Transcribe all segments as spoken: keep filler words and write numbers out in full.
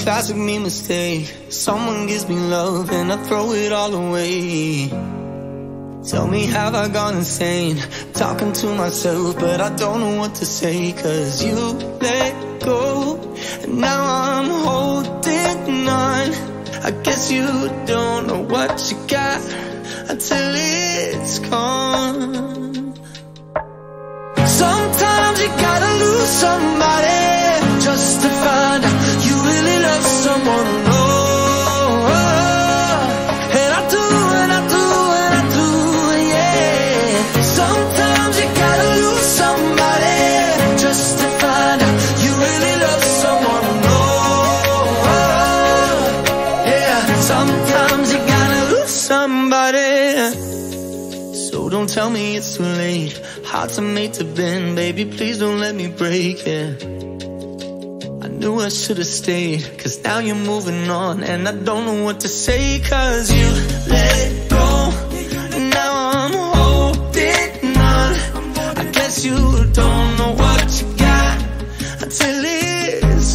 classic me mistake. Someone gives me love and I throw it all away. Tell me, have I gone insane? Talking to myself, but I don't know what to say. Cause you let go, and now I'm holding on. I guess you don't know what you got until it's gone. Sometimes you gotta lose somebody just to find out you really love someone. Oh, and I do, and I do, and I do, yeah. Sometimes you gotta lose somebody just to find out you really love someone. Oh, yeah. Sometimes you gotta lose somebody. So don't tell me it's too late. Hearts are made to bend, baby, please don't let me break it. I knew I should've stayed, cause now you're moving on, and I don't know what to say. Cause you let go, and now I'm holding on. I guess you don't know what you got until it's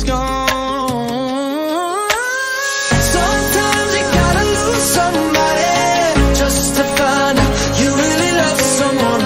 gone. Sometimes you gotta lose somebody just to find out you really love someone.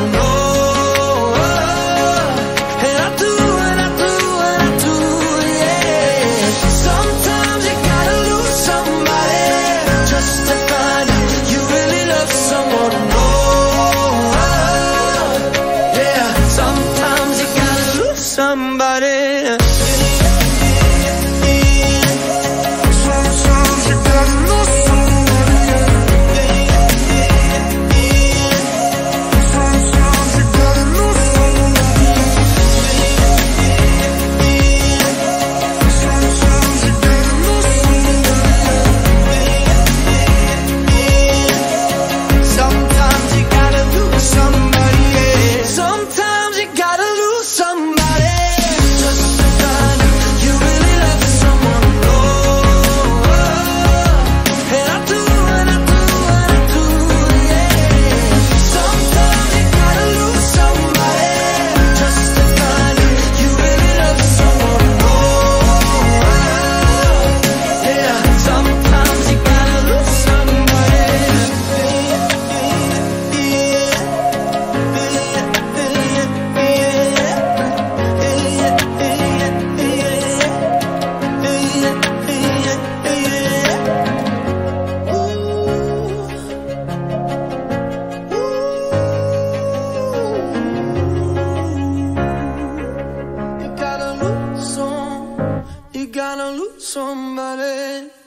You gotta lose somebody.